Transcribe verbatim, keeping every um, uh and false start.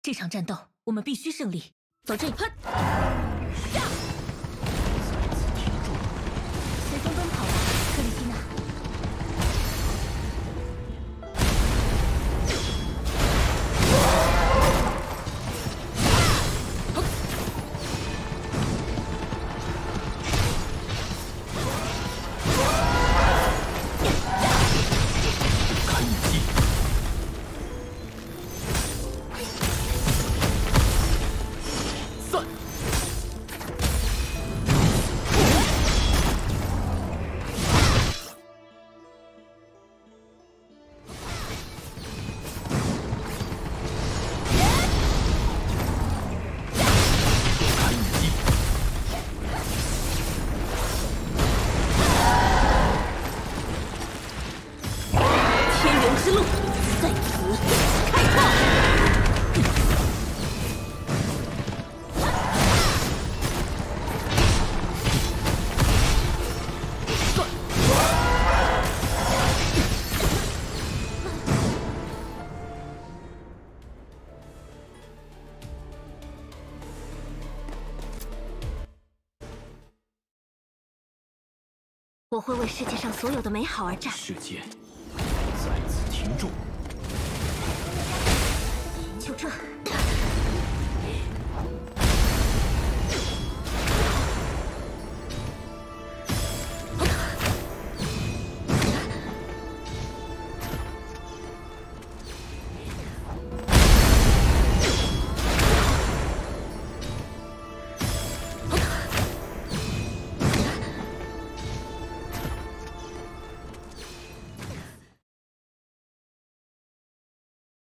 这场战斗我们必须胜利。走这一喷，呀！ 再次停住， 随风奔跑吧，克里希娜。 之路在此开创。我会为世界上所有的美好而战。 世界再次停住。